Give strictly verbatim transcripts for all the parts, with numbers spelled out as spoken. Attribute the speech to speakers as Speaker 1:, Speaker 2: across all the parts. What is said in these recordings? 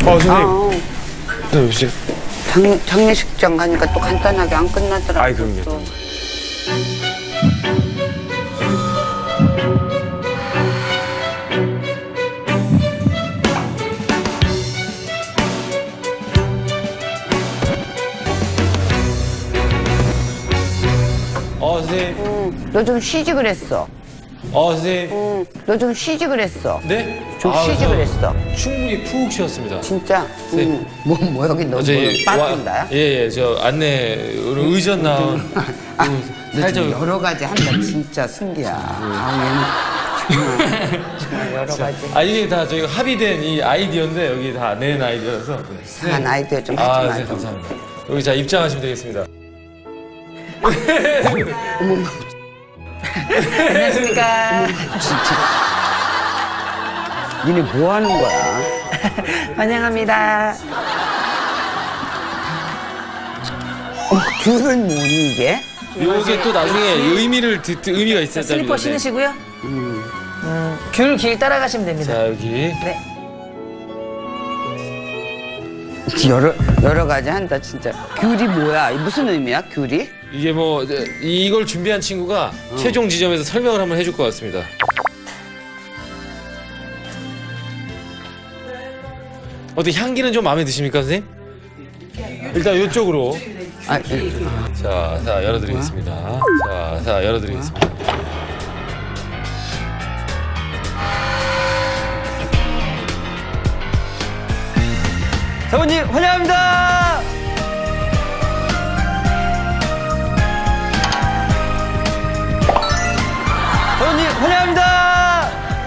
Speaker 1: 어, 선생님.
Speaker 2: 아,
Speaker 1: 네, 요새.
Speaker 2: 장, 장례식장 가니까 또 간단하게 안 끝나더라고.
Speaker 1: 아이, 그럼요.
Speaker 2: 또.
Speaker 1: 어, 선생님.
Speaker 2: 응, 너 좀 쉬지 그랬어.
Speaker 1: 어, 선생님.
Speaker 2: 응, 너 좀 쉬지 그랬어.
Speaker 1: 네?
Speaker 2: 좀
Speaker 1: 아,
Speaker 2: 쉬지
Speaker 1: 저
Speaker 2: 그랬어.
Speaker 1: 충분히 푹 쉬었습니다.
Speaker 2: 진짜?
Speaker 1: 네.
Speaker 2: 응. 뭐, 뭐 여기 너
Speaker 1: 어제
Speaker 2: 뭐 빠진다야?
Speaker 1: 예, 예, 저 안내 의전 나온.
Speaker 2: 아,
Speaker 1: 그
Speaker 2: 너
Speaker 1: 살짝
Speaker 2: 지금 여러 가지 한다. 진짜 승기야. 아, 얘는 정말, 정말 여러 가지.
Speaker 1: 아, 이게 다 저희가 합의된 이 아이디어인데 여기 다 낸 아이디어라서. 네.
Speaker 2: 이상한 아이디어 좀
Speaker 1: 아,
Speaker 2: 하지 마.
Speaker 1: 네, 감사합니다. 여기 자 입장하시면 되겠습니다.
Speaker 3: 안녕하십니까.
Speaker 2: 진짜. 니네 뭐 하는 거야?
Speaker 3: 환영합니다.
Speaker 2: 어, 귤은 뭐니 이게?
Speaker 1: 이게 또 나중에 의미를 듣, 의미가 있었다는
Speaker 3: 슬리퍼 신으시고요. 음, 귤 길 따라가시면 됩니다.
Speaker 1: 자, 여기.
Speaker 3: 네.
Speaker 2: 여러 여러 가지 한다 진짜. 귤이 뭐야? 무슨 의미야? 귤이?
Speaker 1: 이게 뭐 이걸 준비한 친구가
Speaker 2: 어.
Speaker 1: 최종 지점에서 설명을 한번 해줄 것 같습니다. 어떻게 향기는 좀 마음에 드십니까, 선생님? 일단 이쪽으로.
Speaker 2: 아, 예.
Speaker 1: 자, 자 열어드리겠습니다. 자, 자 열어드리겠습니다.
Speaker 4: 사모님 환영합니다. 사모님 환영합니다.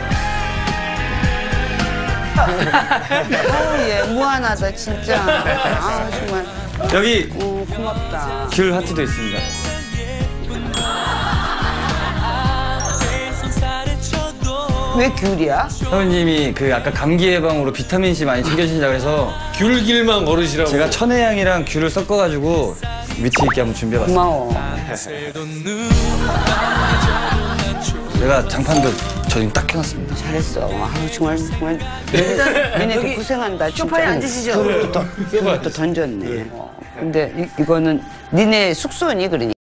Speaker 2: 아우 얘 무한하다 진짜. 아 정말.
Speaker 4: 여기
Speaker 2: 오 고맙다.
Speaker 4: 귤 하트도 있습니다.
Speaker 2: 왜 귤이야?
Speaker 4: 사모님이 그 아까 감기 예방으로 비타민 C 많이 챙겨주신다고 해서
Speaker 1: 귤길만 걸으시라고.
Speaker 4: 제가 천혜향이랑 귤을 섞어가지고 위치 있게 한번 준비해봤습니다.
Speaker 2: 고마워.
Speaker 4: 제가 장판도 저 지금 딱 켜놨습니다.
Speaker 2: 잘했어. 아우 정말 정말. 얘네도
Speaker 3: 여기
Speaker 2: 고생한다. 진짜.
Speaker 3: 소파에 앉으시죠.
Speaker 2: 귤을 또, 또 던졌네. 어. 근데 이, 이거는 니네 숙소니 그러니?